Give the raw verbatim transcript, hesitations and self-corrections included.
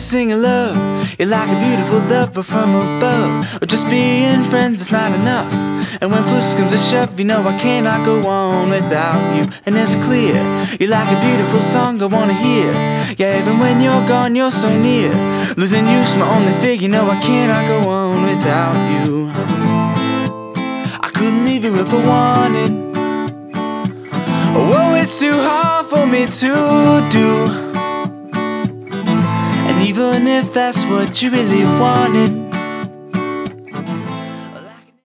singing love. You're like a beautiful dove but from above. Or just being friends is not enough. And when push comes to shove, you know I cannot go on without you. And it's clear, you're like a beautiful song I wanna hear. Yeah, even when you're gone, you're so near. Losing you's my only fear, you know I cannot go on without you. I couldn't leave you if I wanted. Oh, it's too hard for me to do. And even if that's what you really wanted,